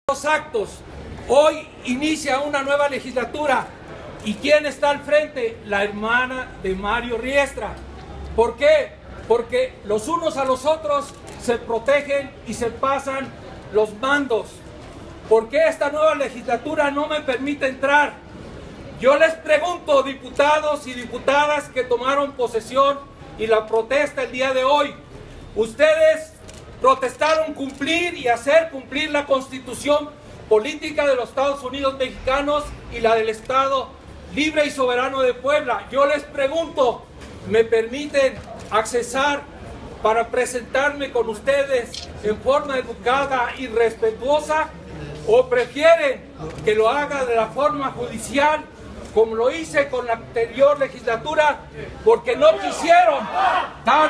Los actos. Hoy inicia una nueva legislatura. ¿Y quién está al frente? La hermana de Mario Riestra. ¿Por qué? Porque los unos a los otros se protegen y se pasan los mandos. ¿Por qué esta nueva legislatura no me permite entrar? Yo les pregunto, diputados y diputadas que tomaron posesión y la protesta el día de hoy, ustedes protestaron cumplir y hacer cumplir la Constitución política de los Estados Unidos mexicanos y la del Estado libre y soberano de Puebla. Yo les pregunto, ¿me permiten accesar para presentarme con ustedes en forma educada y respetuosa? ¿O prefieren que lo haga de la forma judicial, como lo hice con la anterior legislatura, porque no quisieron dar